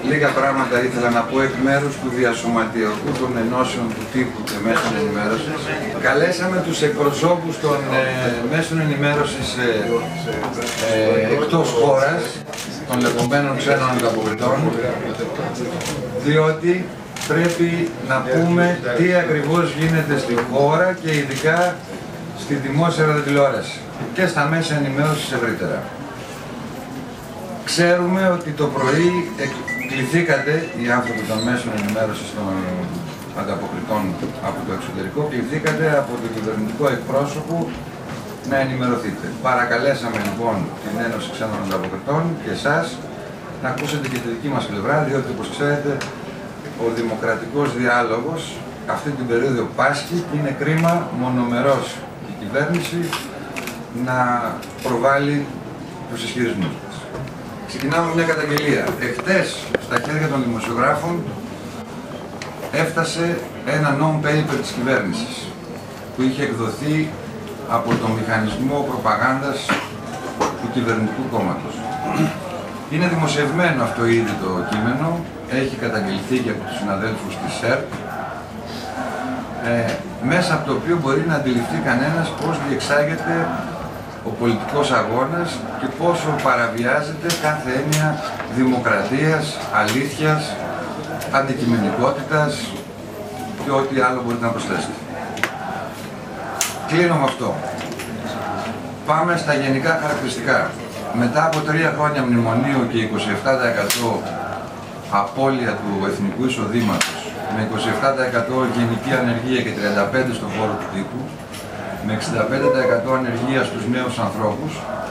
λίγα πράγματα ήθελα να πω εκ μέρους του διασωματιακού των ενώσεων του τύπου και μέσων ενημέρωσης. Καλέσαμε τους εκπροσώπους των μέσων ενημέρωσης εκτός χώρας, των λεγόμενων ξένων ανταποκριτών, διότι πρέπει να πούμε τι ακριβώς γίνεται στη χώρα και ειδικά στη δημόσια ραδιοτηλεόραση και στα μέσα ενημέρωσης ευρύτερα. Ξέρουμε ότι το πρωί κληθήκατε, οι άνθρωποι των μέσων ενημέρωσης των ανταποκριτών από το εξωτερικό, κληθήκατε από τον κυβερνητικό εκπρόσωπο να ενημερωθείτε. Παρακαλέσαμε λοιπόν την Ένωση Ξένων Ανταποκριτών και εσάς να ακούσετε και τη δική μας πλευρά, διότι όπως ξέρετε ο δημοκρατικός διάλογος αυτή την περίοδο πάσχει και είναι κρίμα μονομερός η κυβέρνηση να προβάλλει τους ισχυρισμούς της. Ξεκινάμε με μια καταγγελία. Εχθές στα χέρια των δημοσιογράφων έφτασε ένα non-paper της κυβέρνησης που είχε εκδοθεί από το μηχανισμό προπαγάνδας του κυβερνητικού κόμματος. Είναι δημοσιευμένο αυτό ήδη το κείμενο, έχει καταγγελθεί και από τους συναδέλφους της ΣΕΡΠ, μέσα από το οποίο μπορεί να αντιληφθεί κανένας πώς διεξάγεται ο πολιτικός αγώνας και πόσο παραβιάζεται κάθε έννοια δημοκρατίας, αλήθειας, αντικειμενικότητας και ό,τι άλλο μπορείτε να προσθέσετε. Κλείνω με αυτό. Πάμε στα γενικά χαρακτηριστικά. Μετά από 3 χρόνια μνημονίου και 27% απώλεια του εθνικού εισοδήματος, με 27% γενική ανεργία και 35% στον χώρο του τύπου, με 65% ανεργία στους νέους ανθρώπους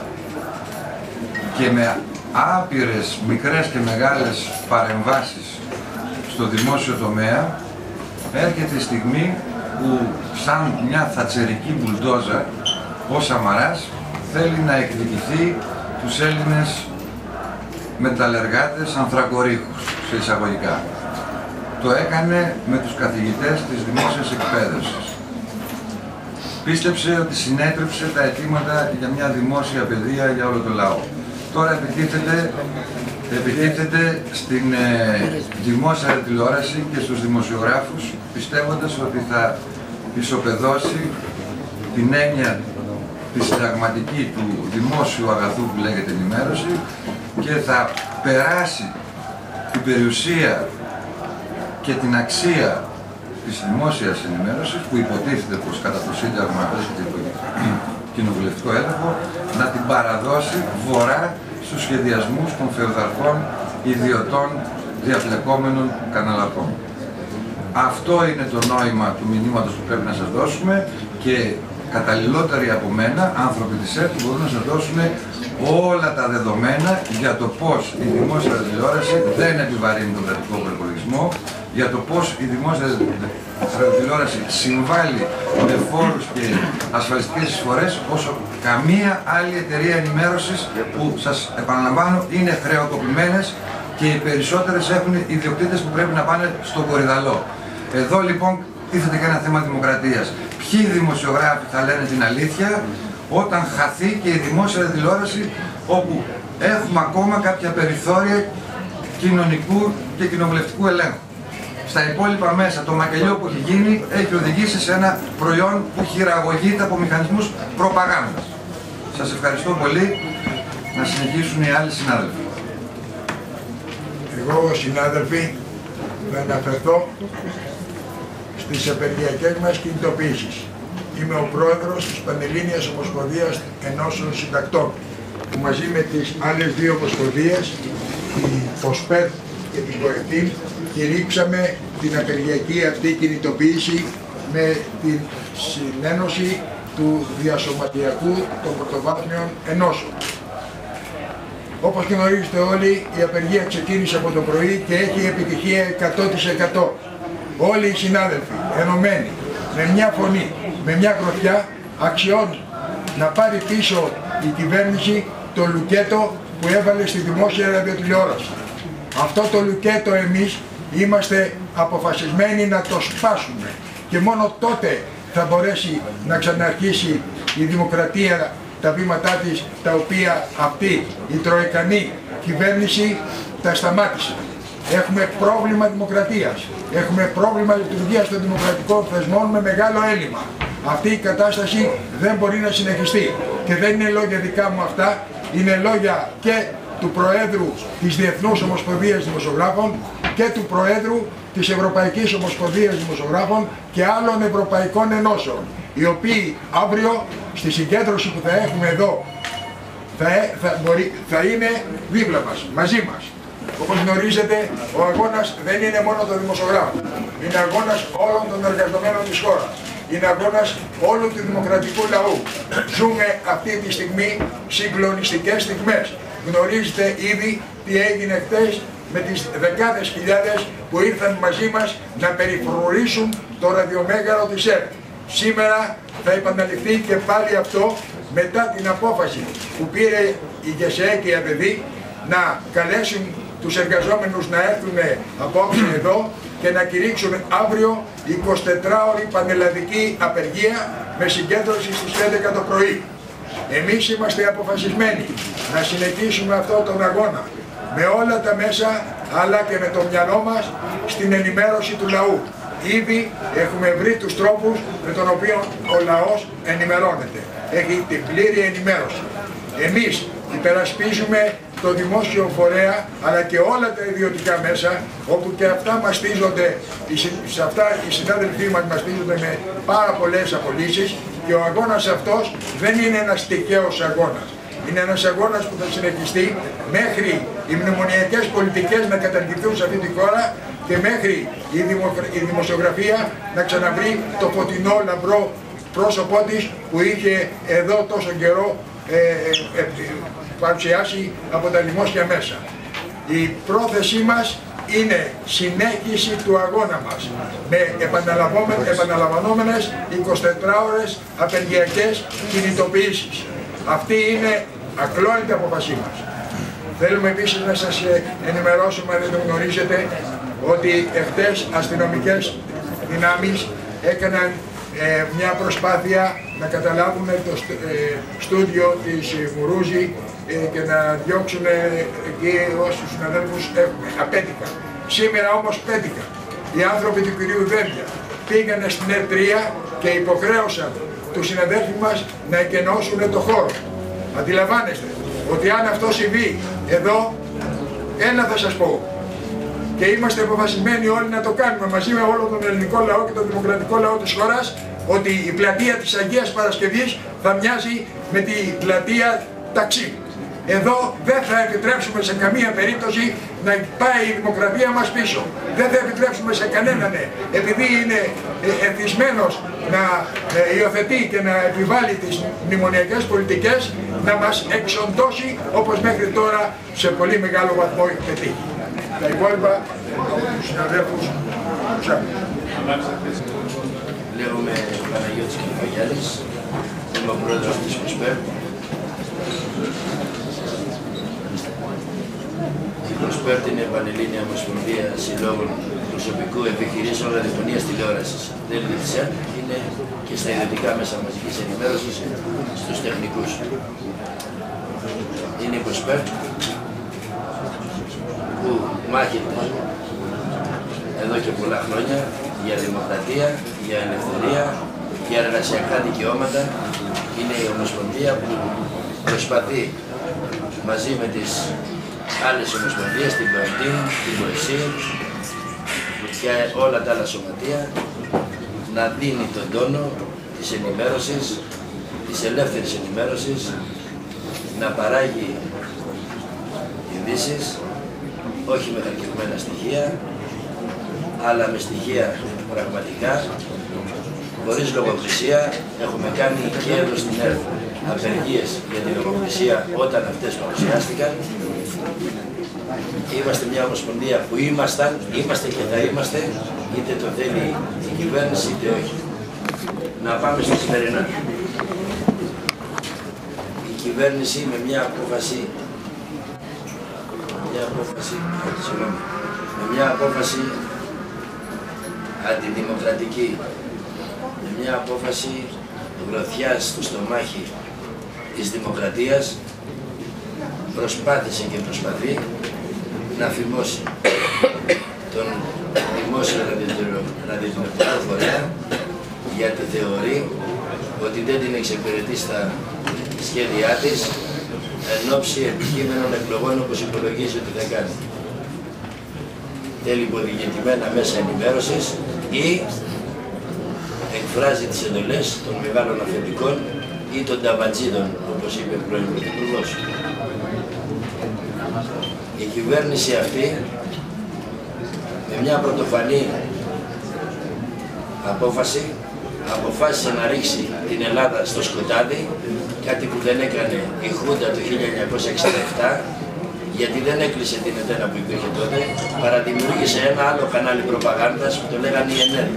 και με άπειρες μικρές και μεγάλες παρεμβάσεις στο δημόσιο τομέα, έρχεται η στιγμή που σαν μια θατσερική μπουλντόζα ο Σαμαράς θέλει να εκδικηθεί τους Έλληνες μεταλλεργάτες ανθρακορίχους, σε εισαγωγικά. Το έκανε με τους καθηγητές της δημόσιας εκπαίδευσης. Πίστεψε ότι συνέτρεψε τα αιτήματα για μια δημόσια παιδεία για όλο το λαό. Τώρα επιτίθεται στην δημόσια τηλεόραση και στους δημοσιογράφους, πιστεύοντας ότι θα ισοπεδώσει την έννοια τη συνταγματική του δημόσιου αγαθού που λέγεται ενημέρωση και θα περάσει την περιουσία και την αξία της δημόσιας ενημέρωσης, που υποτίθεται πως κατά το Σύνταγμα βρίσκεται το κοινοβουλευτικό έλεγχο, να την παραδώσει βορρά στους σχεδιασμούς των φεουδαρχών ιδιωτών διαπλεκόμενων καναλατών. Αυτό είναι το νόημα του μηνύματος που πρέπει να σας δώσουμε και καταλληλότεροι από μένα, άνθρωποι της ΕΡΤ, μπορούν να σας δώσουν όλα τα δεδομένα για το πώς η δημόσια τηλεόραση δεν επιβαρύνει τον κρατικό προπολογισμό, για το πώς η δημόσια τηλεόραση συμβάλλει με φόρους και ασφαλιστικές εισφορές όσο καμία άλλη εταιρεία ενημέρωσης που, σας επαναλαμβάνω, είναι χρεοκοπημένες και οι περισσότερες έχουν ιδιοκτήτες που πρέπει να πάνε στον κορυδαλό. Εδώ λοιπόν τίθεται και ένα θέμα δημοκρατίας. Ποιοι δημοσιογράφοι θα λένε την αλήθεια όταν χαθεί και η δημόσια τηλεόραση, όπου έχουμε ακόμα κάποια περιθώρια κοινωνικού και κοινοβουλευτικού ελέγχου. Στα υπόλοιπα μέσα, το μακελιό που έχει γίνει έχει οδηγήσει σε ένα προϊόν που χειραγωγείται από μηχανισμούς προπαγάνδας. Σας ευχαριστώ πολύ. Να συνεχίσουν οι άλλοι συνάδελφοι. Εγώ, συνάδελφοι, θα αναφερθώ στις απεργιακές μας κινητοποιήσεις. Είμαι ο πρόεδρος της Πανελλήνιας Ομοσπονδίας Ενώσεων Συντακτών, που μαζί με τις άλλες 2 ομοσπονδίες, η ΠΟΣΠΕΔ και την ΚΟΕΤΗΜ, κηρύξαμε την απεργιακή αυτή κινητοποίηση με την συνένωση του διασωματιακού των πρωτοβάθμιων ενώσεων. Όπως γνωρίζετε όλοι, η απεργία ξεκίνησε από το πρωί και έχει επιτυχία 100%. Όλοι οι συνάδελφοι ενωμένοι, με μια φωνή, με μια γροθιά, αξιώνουν να πάρει πίσω η κυβέρνηση το λουκέτο που έβαλε στη δημόσια ραδιοτηλεόραση. Αυτό το λουκέτο εμείς είμαστε αποφασισμένοι να το σπάσουμε και μόνο τότε θα μπορέσει να ξαναρχίσει η δημοκρατία τα βήματά της, τα οποία αυτή η τροεκανή κυβέρνηση τα σταμάτησε. Έχουμε πρόβλημα δημοκρατίας. Έχουμε πρόβλημα λειτουργίας των δημοκρατικών θεσμών με μεγάλο έλλειμμα. Αυτή η κατάσταση δεν μπορεί να συνεχιστεί. Και δεν είναι λόγια δικά μου αυτά, είναι λόγια και του Προέδρου της Διεθνούς Ομοσπονδίας Δημοσιογράφων και του Προέδρου της Ευρωπαϊκής Ομοσπονδίας Δημοσιογράφων και άλλων ευρωπαϊκών ενώσεων, οι οποίοι αύριο στη συγκέντρωση που θα έχουμε εδώ θα είναι δίπλα μας, μαζί μας. Όπως γνωρίζετε, ο αγώνας δεν είναι μόνο των δημοσιογράφων, είναι αγώνας όλων των εργαζομένων της χώρας. Είναι αγώνας όλου του δημοκρατικού λαού. Ζούμε αυτή τη στιγμή συγκλονιστικές στιγμές. Γνωρίζετε ήδη τι έγινε χτες με τις δεκάδες χιλιάδες που ήρθαν μαζί μας να περιφρουρήσουν το ραδιομέγαρο της ΕΡΤ. Σήμερα θα επαναληφθεί και πάλι αυτό μετά την απόφαση που πήρε η ΓΕΣΕ και η ΑΔΔ να καλέσουν τους εργαζόμενους να έρθουν απόψε εδώ και να κηρύξουν αύριο 24ωρη πανελλαδική απεργία με συγκέντρωση στις 11 το πρωί. Εμείς είμαστε αποφασισμένοι να συνεχίσουμε αυτόν τον αγώνα με όλα τα μέσα αλλά και με το μυαλό μας στην ενημέρωση του λαού. Ήδη έχουμε βρει τους τρόπους με τον οποίο ο λαός ενημερώνεται. Έχει την πλήρη ενημέρωση. Εμείς υπερασπίζουμε το δημόσιο φορέα αλλά και όλα τα ιδιωτικά μέσα, όπου και αυτά μαστίζονται, σε αυτά οι συνάδελφοί μας μαστίζονται με πάρα πολλές απολύσεις, και ο αγώνας αυτός δεν είναι ένας τυχαίος αγώνας. Είναι ένας αγώνας που θα συνεχιστεί μέχρι οι μνημονιακές πολιτικές να καταργηθούν σε αυτή τη χώρα και μέχρι η δημοσιογραφία να ξαναβρει το φωτεινό λαμπρό πρόσωπό της που είχε εδώ τόσο καιρό παρουσιάσει από τα δημόσια μέσα. Η πρόθεσή μας είναι συνέχιση του αγώνα μας με επαναλαμβανόμενες 24ωρες απεργιακές κινητοποιήσεις. Αυτή είναι ακλόνητη απόφασή μας. Θέλουμε επίσης να σας ενημερώσουμε, αν δεν το γνωρίζετε, ότι εχθές αστυνομικές δυνάμεις έκαναν μια προσπάθεια να καταλάβουν το στούντιο της Μουρούζη και να διώξουν εκεί όσους συναδέλφους έχουμε. Απέτυχαν. Σήμερα όμως πέτυχαν. Οι άνθρωποι του κυρίου Δένδια πήγανε στην ΕΡΤ3 και υποχρέωσαν τους συναδέλφους μας να εκενώσουν το χώρο. Αντιλαμβάνεστε ότι αν αυτό συμβεί εδώ, ένα θα σας πω. Και είμαστε αποφασισμένοι όλοι να το κάνουμε μαζί με όλο τον ελληνικό λαό και τον δημοκρατικό λαό της χώρας, ότι η πλατεία της Αγίας Παρασκευής θα μοιάζει με τη πλατεία Ταξίμ. Εδώ δεν θα επιτρέψουμε σε καμία περίπτωση να πάει η δημοκρατία μας πίσω. Δεν θα επιτρέψουμε σε κανέναν, επειδή είναι εθισμένος να υιοθετεί και να επιβάλλει τις μνημονιακές πολιτικές, να μας εξοντώσει όπως μέχρι τώρα σε πολύ μεγάλο βαθμό έχει πετύχει. Τα υπόλοιπα από τους συναδέλφους τους άλλους. Λέγομαι Παναγιώτης Κεφαγιάννης, είμαι ο πρόεδρος της ΠΡΟΣΠΕΡ. Η ΠΡΟΣΠΕΡ είναι η Πανελλήνια Ομοσπονδία Συλλόγων Προσωπικού Επιχειρήσεων Ραδιοφωνίας Τηλεόρασης. Δέλτη της ΕΡΤ είναι και στα ιδιωτικά μέσα μαζικής ενημέρωσης στους τεχνικούς. Είναι η ΠΡΟΣΠΕΡ που μάχεται εδώ και πολλά χρόνια για δημοκρατία, για ελευθερία, για εργασιακά δικαιώματα. Είναι η Ομοσπονδία που προσπαθεί μαζί με τις άλλες ομοσπονδίες, την ΠΟΕΤΗΝ, την ΠΟΕΣΥ και όλα τα άλλα σωματεία, να δίνει τον τόνο της ενημέρωσης, της ελεύθερης ενημέρωσης, να παράγει ειδήσεις, όχι με χαρκευμένα στοιχεία, αλλά με στοιχεία πραγματικά, χωρίς λογοκρισία. Έχουμε κάνει και εδώ στην ΕΡΤ απεργίες για τη λογοκρισία όταν αυτές παρουσιάστηκαν. Είμαστε μια ομοσπονδία που είμαστε και θα είμαστε, είτε το θέλει η κυβέρνηση είτε όχι. Να πάμε στη σημερινά. Η κυβέρνηση με μια απόφαση αντιδημοκρατική, με μια απόφαση γροθιάς στο στομάχι της δημοκρατίας, προσπάθησε και προσπαθεί να φημώσει τον δημόσιο ραδιοτηλεοπτικό φορέα, γιατί θεωρεί ότι δεν την εξυπηρετεί στα σχέδιά της εν ώψη επικείμενων εκλογών όπως υπολογίζει ότι θα κάνει. Θέλει υποδιοικητημένα μέσα ενημέρωσης ή εκφράζει τις εντολές των μεγάλων αφεντικών ή των ταμπατζίδων, όπως είπε πρώην Πρωθυπουργός. Η κυβέρνηση αυτή, με μια πρωτοφανή απόφαση, αποφάσισε να ρίξει την Ελλάδα στο σκοτάδι, κάτι που δεν έκανε η Χούντα το 1967, γιατί δεν έκλεισε την εταίνα που υπήρχε τότε, παραδημιούργησε ένα άλλο κανάλι προπαγάνδας που το λέγανε η ΕΝΕΔ.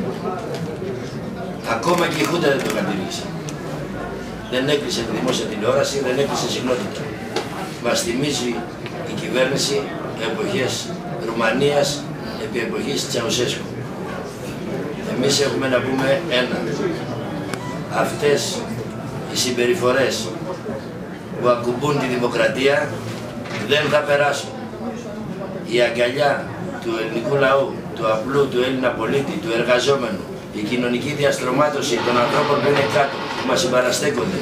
Ακόμα και η Χούντα δεν το κατήργησε. Δεν έκλεισε τη δημόσια τηλεόραση, δεν έκλεισε συχνότητα. Μας θυμίζει η κυβέρνηση εποχές Ρουμανίας επί εποχής Τσαουσέσκου. Εμείς έχουμε να πούμε ένα. Αυτές οι συμπεριφορές που ακουμπούν τη δημοκρατία δεν θα περάσουν. Η αγκαλιά του ελληνικού λαού, του απλού, του Έλληνα πολίτη, του εργαζόμενου, η κοινωνική διαστρωμάτωση των ανθρώπων που είναι κάτω, που μας συμπαραστέκονται,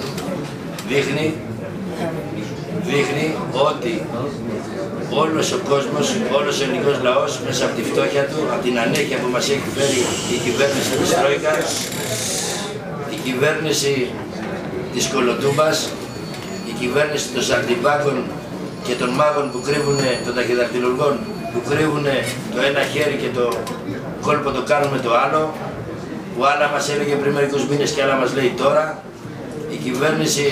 δείχνει ότι όλος ο κόσμος, όλος ο ελληνικός λαός μέσα από τη φτώχεια του, από την ανέχεια που μας έχει φέρει η κυβέρνηση της Τρόικας, η κυβέρνηση της Κολοτούμπας, η κυβέρνηση των Σαρτιμπάκων και των μάγων που κρύβουν, των ταχυδακτυλουργών που κρύβουν το ένα χέρι και το κόλπο το κάνουν με το άλλο, που άλλα μας έλεγε πριν μερικούς μήνες και άλλα μας λέει τώρα, η κυβέρνηση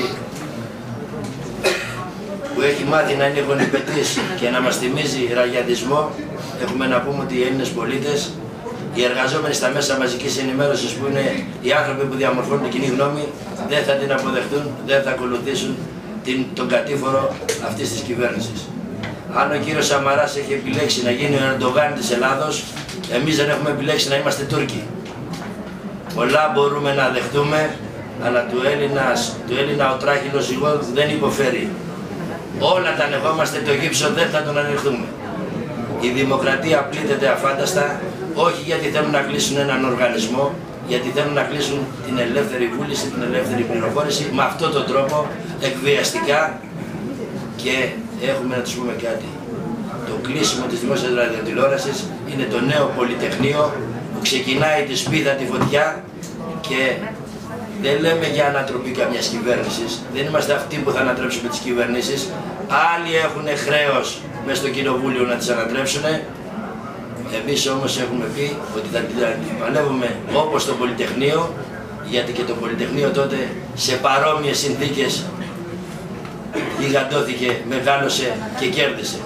που έχει μάθει να είναι γονιπετής και να μας θυμίζει ραγιατισμό, έχουμε να πούμε ότι οι Έλληνες πολίτες, οι εργαζόμενοι στα μέσα μαζικής ενημέρωσης που είναι οι άνθρωποι που διαμορφώνουν την κοινή γνώμη, δεν θα την αποδεχτούν, δεν θα ακολουθήσουν τον κατήφορο αυτής της κυβέρνησης. Αν ο κύριος Σαμαράς έχει επιλέξει να γίνει ο Ερντογάν της Ελλάδος, εμείς δεν έχουμε επιλέξει να είμαστε Τούρκοι. Πολλά μπορούμε να δεχτούμε, αλλά του Έλληνα ο τράχυλος ζυγό δεν υποφέρει. Όλα τα ανεχόμαστε, το γύψο δεν θα τον ανεχθούμε. Η δημοκρατία πλήττεται αφάνταστα, όχι γιατί θέλουν να κλείσουν έναν οργανισμό, γιατί θέλουν να κλείσουν την ελεύθερη βούληση, την ελεύθερη πληροφόρηση, με αυτόν τον τρόπο, εκβιαστικά, και έχουμε να τους πούμε κάτι. Το κλείσιμο της δημόσιας ραδιοτηλεόρασης είναι το νέο πολυτεχνείο που ξεκινάει τη σπίδα τη φωτιά, και δεν λέμε για ανατροπή καμιας κυβέρνησης, δεν είμαστε αυτοί που θα ανατρέψουμε τις κυβερνήσεις. Άλλοι έχουν χρέος μες στο κοινοβούλιο να τις ανατρέψουν. Εμείς όμως έχουμε πει ότι θα παλεύουμε όπως το Πολυτεχνείο, γιατί και το Πολυτεχνείο τότε σε παρόμοιες συνθήκες γιγαντώθηκε, μεγάλωσε και κέρδισε.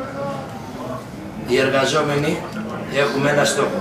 Οι εργαζόμενοι έχουμε ένα στόχο: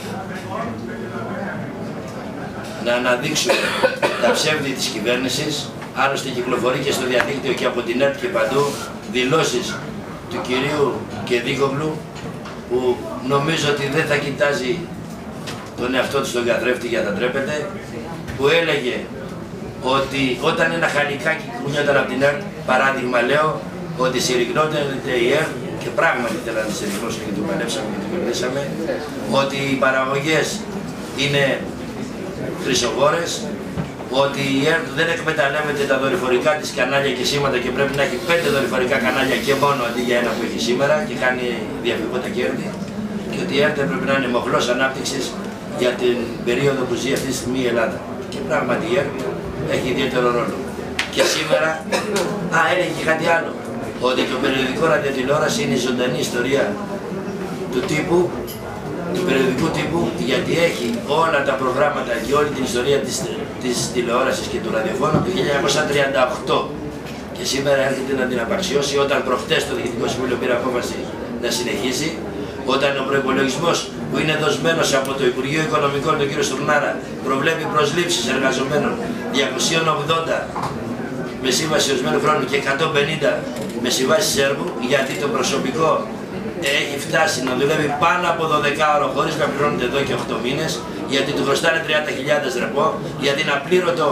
να αναδείξουμε τα ψεύδη της κυβέρνησης. Άλλωστε κυκλοφορεί και στο διαδίκτυο και από την ΕΡΤ και παντού δηλώσεις του κυρίου Κεδίκογλου, που νομίζω ότι δεν θα κοιτάζει τον εαυτό του στον καθρέφτη για να τρέπεται, που έλεγε ότι όταν ένα χαλικάκι κουνιόταν από την ΕΡΤ, παράδειγμα λέω, ότι συρριγνόταν η ΕΡΤ, και πράγματι θέλανε να τη συρριγνώσουν και την παλέψαμε και την κερδίσαμε, ότι οι παραγωγές είναι χρυσοβόρες, ότι η ΕΡΤ δεν εκμεταλλεύεται τα δορυφορικά της κανάλια και σήματα και πρέπει να έχει 5 δορυφορικά κανάλια και μόνο αντί για ένα που έχει σήμερα και κάνει διαφυγότα κέρδη, και ότι η ΕΡΤ πρέπει να είναι μοχλός ανάπτυξης για την περίοδο που ζει αυτή τη στιγμή η Ελλάδα. Και πράγματι η ΕΡΤ έχει ιδιαίτερο ρόλο. Και σήμερα, έλεγε και κάτι άλλο, ότι το περιοδικό ραδιοτηλεόραση είναι η ζωντανή ιστορία του τύπου, του περιοδικού τύπου, γιατί έχει όλα τα προγράμματα και όλη την ιστορία της τηλεόρασης και του ραδιοφώνου του 1938, και σήμερα έρχεται να την απαξιώσει, όταν προχτές το Διοικητικό Συμβούλιο πήρε απόφαση να συνεχίσει, όταν ο προϋπολογισμός που είναι δοσμένος από το Υπουργείο Οικονομικών, τον κύριο Στουρνάρα, προβλέπει προσλήψεις εργαζομένων 280 με σύμβαση ορισμένου χρόνου και 150 με συμβάσεις Σέρβου, γιατί το προσωπικό έχει φτάσει να δουλεύει πάνω από 12 ώρο χωρίς να πληρώνεται εδώ και 8 μήνες, γιατί του χρωστάνε 30.000 ρεπό, γιατί είναι απλήρωτο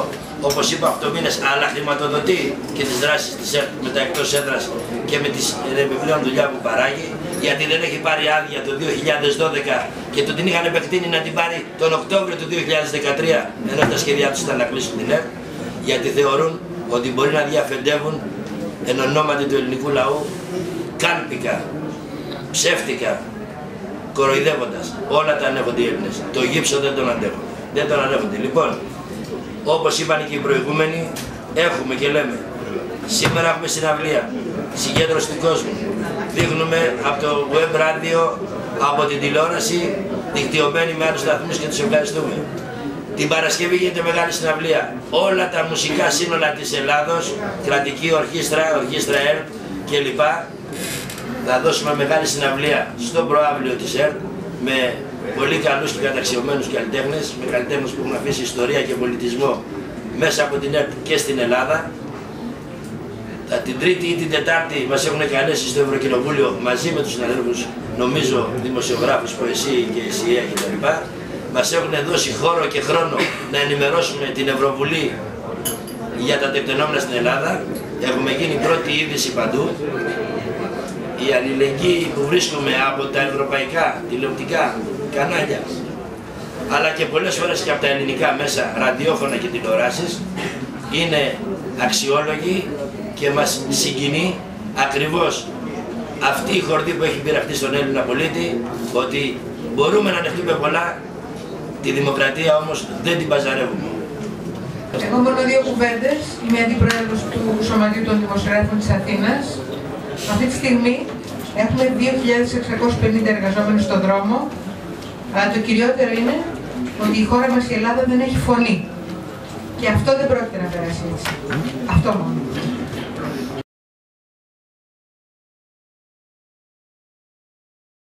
όπως είπα, 8 μήνες, αλλά χρηματοδοτεί και τις δράσεις της ΕΡΤ με τα εκτός έδρας και με τις επιπλέον δουλειά που παράγει, γιατί δεν έχει πάρει άδεια το 2012 και του την είχαν επεκτείνει να την πάρει τον Οκτώβριο του 2013, ενώ τα σχέδιά τους ήταν να κλείσουν την ΕΡΤ, γιατί θεωρούν ότι μπορεί να διαφεντεύουν εν ονόματι του ελληνικού λαού κάλπικα, ψεύτικα, κοροϊδεύοντας. Όλα τα ανέχονται οι Έλληνες. Το γύψο δεν τον αντέχονται. Δεν τον ανέχονται. Λοιπόν, όπως είπαν και οι προηγούμενοι, έχουμε και λέμε, σήμερα έχουμε συναυλία, συγκέντρωση του κόσμου. Δείχνουμε από το web radio, από την τηλεόραση, δικτυωμένοι με άλλους σταθμούς και τους ευχαριστούμε. Την Παρασκευή γίνεται μεγάλη συναυλία. Όλα τα μουσικά σύνολα της Ελλάδος, κρατική ορχήστρα, ορχήστρα ΕΡΤ κλπ. Θα δώσουμε μεγάλη συναυλία στο προαύλιο της ΕΡΤ με πολύ καλούς και καταξιωμένους καλλιτέχνες, με καλλιτέχνες που έχουν αφήσει ιστορία και πολιτισμό μέσα από την ΕΡΤ και στην Ελλάδα. Την Τρίτη ή την Τετάρτη μας έχουν καλέσει στο Ευρωκοινοβούλιο μαζί με τους συναδέλφους, νομίζω δημοσιογράφους, ποεσίοι και ΕΣΥΑ κτλ. Μας έχουν δώσει χώρο και χρόνο να ενημερώσουμε την Ευρωβουλή για τα τεκτενόμενα στην Ελλάδα. Έχουμε γίνει πρώτη είδηση παντού. Η αλληλεγγύη που βρίσκουμε από τα ευρωπαϊκά τηλεοπτικά κανάλια, αλλά και πολλές φορές και από τα ελληνικά μέσα, ραδιόφωνα και τηλεοράσεις, είναι αξιόλογη και μας συγκινεί ακριβώς αυτή η χορδή που έχει πειραχτεί στον Έλληνα πολίτη, ότι μπορούμε να ανεχτούμε πολλά, τη δημοκρατία όμως δεν την παζαρεύουμε. Εγώ μόνο δύο κουβέντες. Είμαι αντιπρόεδρος του Σωματείου των Δημοσιογράφων της Αθήνας. Αυτή τη στιγμή έχουμε 2.650 εργαζόμενους στον δρόμο, αλλά το κυριότερο είναι ότι η χώρα μας η Ελλάδα δεν έχει φωνή. Και αυτό δεν πρόκειται να περάσει έτσι. Αυτό μόνο.